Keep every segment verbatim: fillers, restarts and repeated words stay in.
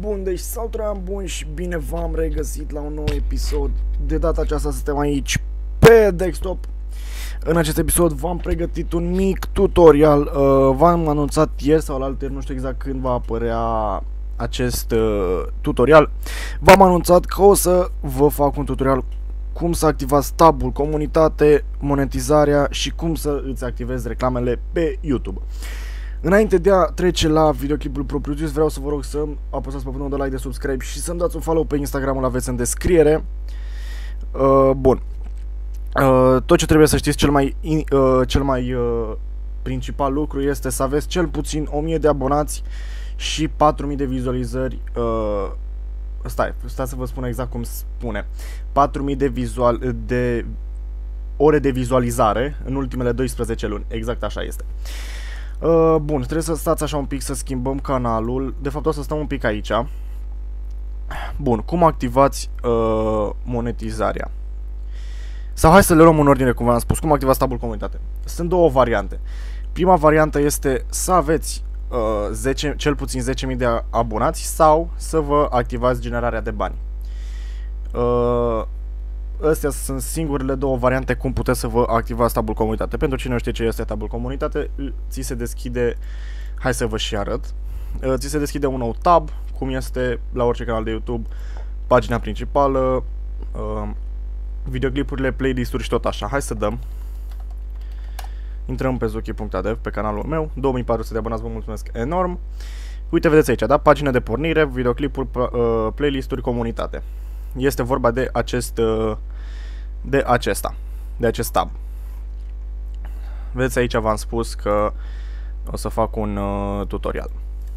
Bun, deci salutare, bun și bine v-am regăsit la un nou episod. De data aceasta suntem aici pe desktop. În acest episod v-am pregătit un mic tutorial. uh, V-am anunțat ieri sau la alteri, nu știu exact când va apărea acest uh, tutorial. V-am anunțat că o să vă fac un tutorial cum să activați tabul comunitate, monetizarea și cum să îți activezi reclamele pe YouTube. Înainte de a trece la videoclipul propriu-zis, vreau să vă rog să apăsați pe butonul de like, de subscribe și să-mi dați un follow pe Instagram, îl aveți în descriere. Uh, bun. Uh, tot ce trebuie să știți, cel mai, uh, cel mai uh, principal lucru este să aveți cel puțin o mie de abonați și patru mii de vizualizări. Uh, stai, stai să vă spun exact cum spune. patru mii de, vizual, de ore de vizualizare în ultimele douăsprezece luni. Exact așa este. Uh, bun, trebuie să stați așa un pic să schimbăm canalul. De fapt o să stăm un pic aici. Bun, cum activați uh, monetizarea? Sau hai să le luăm în ordine, cum v-am spus. Cum activați tabul comunitate? Sunt două variante. Prima variantă este să aveți uh, zece, cel puțin zece mii de abonați sau să vă activați generarea de bani. uh, Astea sunt singurele două variante cum puteți să vă activați tabul comunitate. Pentru cine nu știe ce este tabul comunitate, ți se deschide, hai să vă și arăt, ți se deschide un nou tab, cum este la orice canal de YouTube, pagina principală, videoclipurile, playlist-uri și tot așa. Hai să dăm. Intrăm pe zuki punct a dev, pe canalul meu, două mii patru sute de abonați, vă mulțumesc enorm. Uite, vedeți aici, da? Pagina de pornire, videoclipuri, playlist-uri, comunitate. Este vorba de acest de acesta, de acest tab. Vedeți aici, v-am spus că o să fac un uh, tutorial.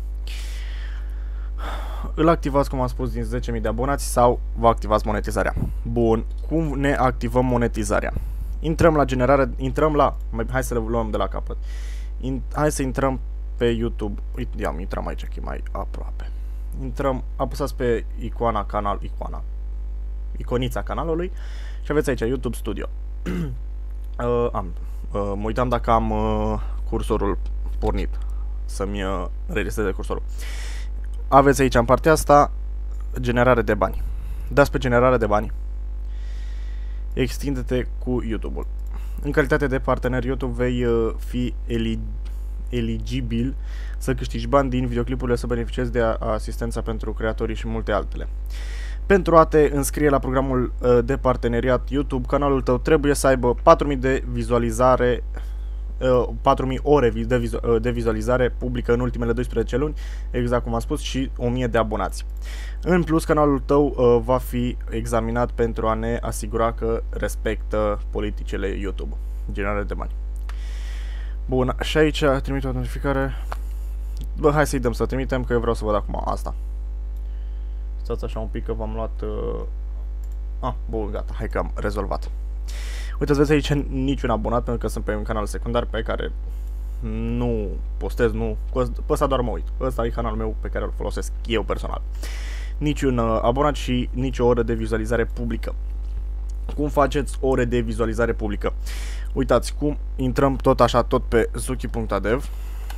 Îl activați, cum am spus, din zece mii de abonați sau vă activați monetizarea. Bun, cum ne activăm monetizarea? Intrăm la generare, intrăm la, hai să le luăm de la capăt. In, hai să intrăm pe YouTube. Uite, ia, intrăm aici, că e mai aproape. Intrăm, apăsați pe icoana canal, icoana iconița canalului și aveți aici YouTube Studio. uh, am, uh, mă uitam dacă am uh, cursorul pornit, să-mi uh, înregistreze cursorul. Aveți aici în partea asta generare de bani. Dați pe generare de bani. Extinde-te cu YouTube-ul. În calitate de partener YouTube vei uh, fi elig eligibil să câștigi bani din videoclipurile, să beneficiezi de asistența pentru creatorii și multe altele. Pentru a te înscrie la programul uh, de parteneriat YouTube, canalul tău trebuie să aibă patru mii de vizualizare, uh, patru mii ore de, vizu uh, de vizualizare publică în ultimele douăsprezece luni, exact cum am spus, și o mie de abonați. În plus, canalul tău uh, va fi examinat pentru a ne asigura că respectă politicile YouTube, generare de bani. Bun, și aici trimit o notificare. Bă, hai să-i dăm să trimitem, că eu vreau să văd acum asta. Stați așa un pic că v-am luat... Uh... Ah, bun, gata, hai că am rezolvat. Uitați, vedeți aici niciun abonat, pentru că sunt pe un canal secundar pe care nu postez, nu... Pe ăsta doar mă uit. Ăsta e canalul meu pe care îl folosesc eu personal. Niciun uh, abonat și nici o oră de vizualizare publică. Cum faceți ore de vizualizare publică? Uitați cum intrăm tot așa, tot pe zuki punct a dev.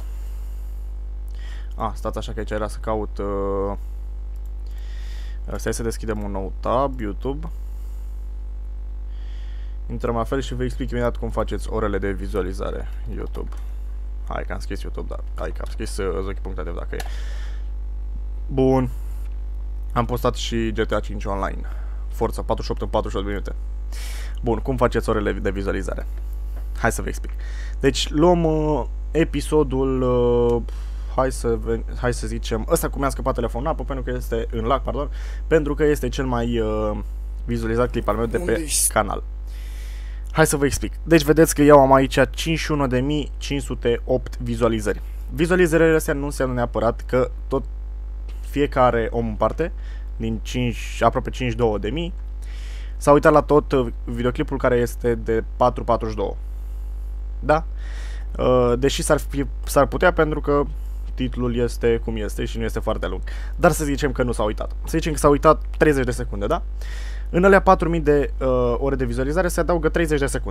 Ah, stați așa că aici era să caut... Uh... Stai să deschidem un nou tab, YouTube. Intrăm la fel și vă explic imediat cum faceți orele de vizualizare YouTube. Hai că am scris YouTube, dar hai că am scris uh, zuki punct a dev dacă e. Bun. Am postat și G T A cinci online. Forța patruzeci și opt în patruzeci și opt minute. Bun, cum faceți orele de vizualizare? Hai să vă explic. Deci luăm uh, episodul... Uh, Hai să, hai să zicem, ăsta cum mi-a scăpat telefonul în apă, pentru că este în lac, pardon, pentru că este cel mai uh, vizualizat clip al meu de pe canal. Hai să vă explic. Deci vedeți că eu am aici cincizeci și unu de mii cinci sute opt vizualizări. Vizualizările astea nu înseamnă neapărat că tot fiecare om în parte, din cinci, aproape cincizeci și două de mii, s-a uitat la tot uh, videoclipul care este de patru virgulă patruzeci și doi. Da? Uh, deși s-ar putea, pentru că titlul este cum este și nu este foarte lung. Dar să zicem că nu s-a uitat. Să zicem că s-a uitat treizeci de secunde, da? În alea patru mii de uh, ore de vizualizare se adaugă treizeci de secunde.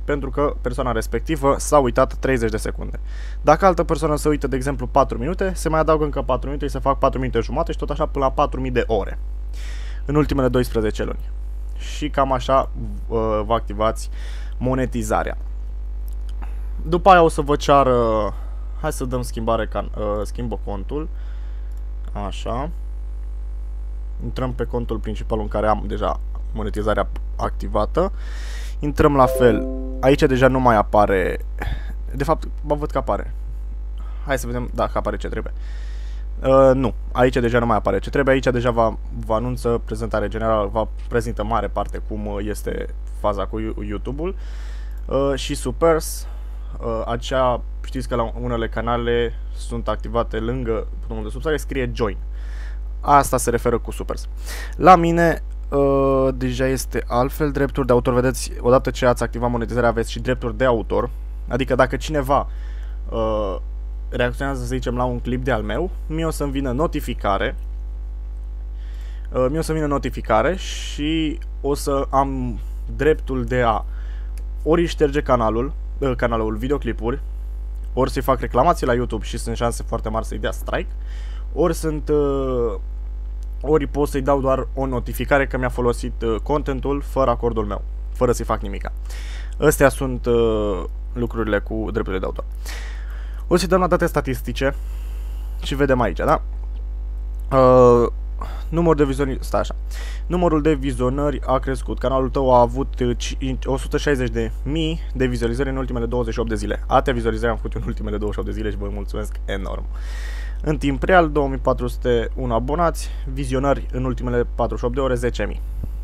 pentru că persoana respectivă s-a uitat treizeci de secunde. Dacă altă persoană se uită, de exemplu, patru minute, se mai adaugă încă patru minute și se fac patru minute jumate și tot așa până la patru mii de ore în ultimele doisprezece luni. Și cam așa uh, vă activați monetizarea. După aia o să vă ceară, hai să dăm schimbare, can, uh, schimbă contul, așa, intrăm pe contul principal în care am deja monetizarea activată, intrăm la fel, aici deja nu mai apare, de fapt, bă, văd că apare, hai să vedem dacă apare ce trebuie. Uh, nu, aici deja nu mai apare ce trebuie, aici deja vă, vă anunță prezentare generală, vă prezintă mare parte cum este faza cu YouTube-ul uh, și Supers. Uh, acea, știți că la unele canale sunt activate lângă butonul de subscribe, scrie Join. Asta se referă cu Supers. La mine uh, deja este altfel, drepturi de autor, vedeți, odată ce ați activat monetizarea aveți și drepturi de autor, adică dacă cineva uh, reacționează, să zicem, la un clip de al meu, mie o să-mi vină notificare, uh, mie o să-mi vină notificare și o să am dreptul de a ori șterge canalul, canalul videoclipuri, ori să-i fac reclamații la YouTube și sunt șanse foarte mari să-i dea strike, ori sunt uh, ori pot să-i dau doar o notificare că mi-a folosit uh, contentul fără acordul meu, fără să-i fac nimica. Astea sunt uh, lucrurile cu drepturile de autor. O să-i dăm la date statistice și vedem aici, da? Uh, număr de vizionări, stai așa. Numărul de vizionări a crescut. Canalul tău a avut o sută șaizeci de mii de vizualizări în ultimele douăzeci și opt de zile. Atâtea vizualizări am făcut în ultimele douăzeci și opt de zile și vă mulțumesc enorm. În timp real, două mii patru sute unu abonați, vizionări în ultimele patruzeci și opt de ore, zece mii.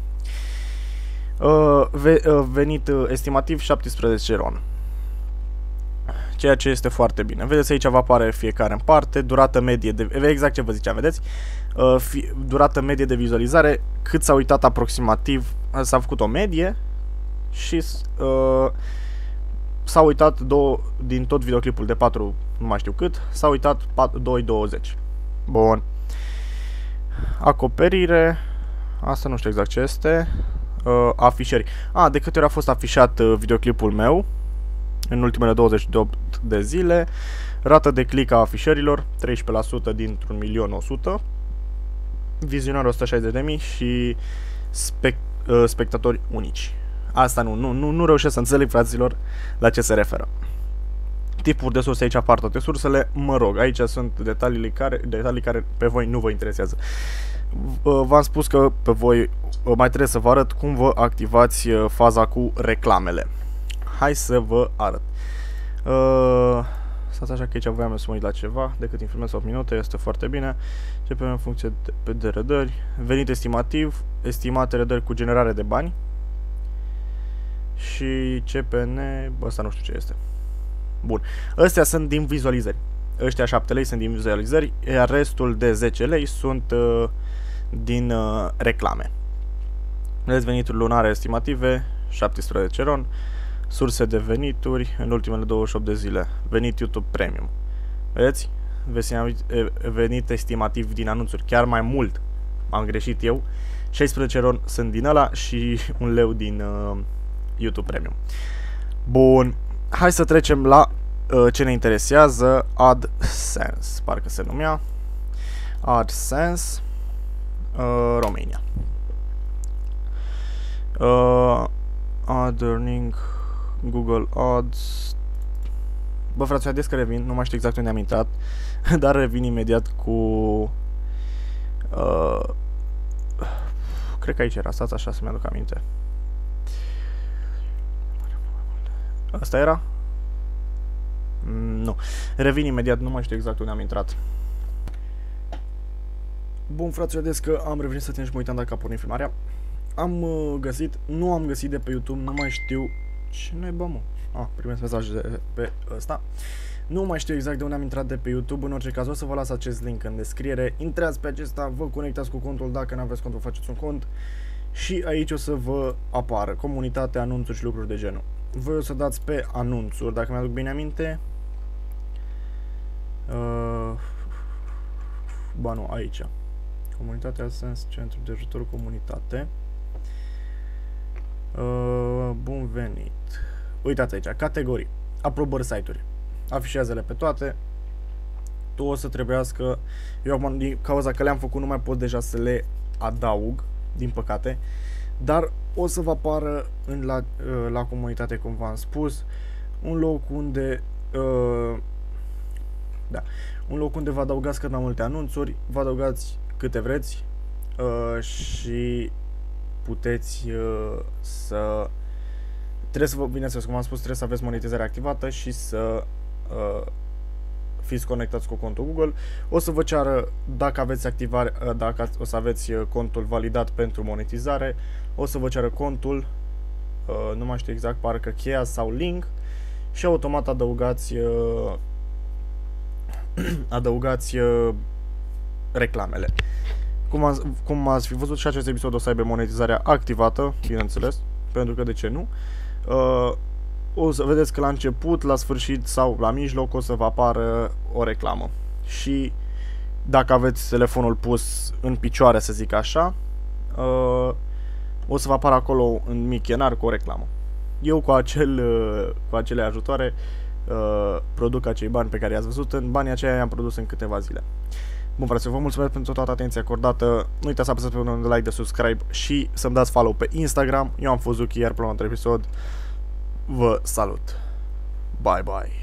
Uh, ve uh, venit uh, estimativ șaptesprezece ron. Ceea ce este foarte bine. Vedeți, aici vă apare fiecare în parte, durată medie de... Exact ce vă ziceam, vedeți? Uh, fi, durată medie de vizualizare, cât s-a uitat aproximativ, s-a făcut o medie și uh, s-a uitat două, din tot videoclipul de patru, nu mai știu cât, s-a uitat doi douăzeci. Bun. Acoperire, asta nu știu exact ce este. Uh, afișări. A, de câte ori a fost afișat uh, videoclipul meu în ultimele douăzeci și opt de zile. Rată de click a afișărilor treisprezece la sută dintr-un milion o sută. Vizionare o sută șaizeci de mii și spec, uh, spectatori unici. Asta nu, nu, nu, nu reușesc să înțeleg, fraților, la ce se referă. Tipuri de surse, aici apar toate sursele. Mă rog, aici sunt detalii care, detalii care pe voi nu vă interesează. Uh, V-am spus că pe voi uh, mai trebuie să vă arăt cum vă activați uh, faza cu reclamele. Hai să vă arăt. Uh, Stați așa că aici voiam să mă uit la ceva. Decât informez opt minute, este foarte bine. Începem în funcție de, de redări. Venit estimativ, estimate redări cu generare de bani. Și C P N, ăsta nu știu ce este. Bun. Astea sunt din vizualizări. Ăștia șapte lei sunt din vizualizări, iar restul de zece lei sunt uh, din uh, reclame. Vedeți, venituri lunare estimative, șaptesprezece ron. Surse de venituri în ultimele douăzeci și opt de zile. Venit YouTube Premium. Vedeți? Venit estimativ din anunțuri. Chiar mai mult. Am greșit eu. șaisprezece ron sunt din ăla și un leu din uh, YouTube Premium. Bun. Hai să trecem la uh, ce ne interesează. AdSense. Parcă se numea. AdSense. Uh, România. Uh, Ad earning. Google Ads. Bă, frate, ades că revin, nu mai știu exact unde am intrat, dar revin imediat cu uh, cred că aici era, stați așa să mi-aduc aminte. Asta era? Mm, nu. Revin imediat, nu mai știu exact unde am intrat. Bun, frate, ades că am revenit să țin și mă uitam dacă a pornit filmarea. Am uh, găsit, nu am găsit de pe YouTube, nu mai știu. Ce naiba, mă? Ah, primesc mesaje de pe ăsta. Nu mai știu exact de unde am intrat de pe YouTube. În orice caz o să vă las acest link în descriere. Intrați pe acesta, vă conectați cu contul. Dacă nu aveți contul, faceți un cont. Și aici o să vă apară comunitate, anunțuri și lucruri de genul. Voi o să dați pe anunțuri, dacă mi-aduc bine aminte. Uh, ba nu, aici. Comunitatea Sens, Centru de Ajutor Comunitate. Uh, bun venit. uitați aici, categorii, aprobări site-uri, afișează-le pe toate. Tu o să trebuiască, eu acum din cauza că le-am făcut nu mai pot deja să le adaug, din păcate, dar o să vă apară în la, la comunitate, cum v-am spus, un loc unde uh, da, un loc unde vă adăugați cât mai multe anunțuri, vă adăugați câte vreți uh, și puteți uh, să trebuie să vă, bineînțeles, cum am spus, trebuie să aveți monetizarea activată și să uh, fiți conectați cu contul Google. O să vă ceară dacă aveți activare, dacă o să aveți contul validat pentru monetizare, o să vă ceară contul, nu mai știu exact, parcă cheia sau link, și automat adăugați adăugați reclamele. Cum ați, cum ați fi văzut, și acest episod o să aibă monetizarea activată, bineînțeles, pentru că de ce nu? O să vedeți că la început, la sfârșit sau la mijloc o să vă apară o reclamă. Și dacă aveți telefonul pus în picioare, să zic așa, uh, o să vă apară acolo în mic enar cu o reclamă. Eu cu, acel, uh, cu acele ajutoare uh, produc acei bani pe care i-ați văzut. În banii aceia i-am produs în câteva zile. Bun, frate, vă mulțumesc pentru toată atenția acordată. Nu uitați să apăsați pe un like, de subscribe și să-mi dați follow pe Instagram. Eu am fost Zuki, iar până la un episod vă salut. Bye bye.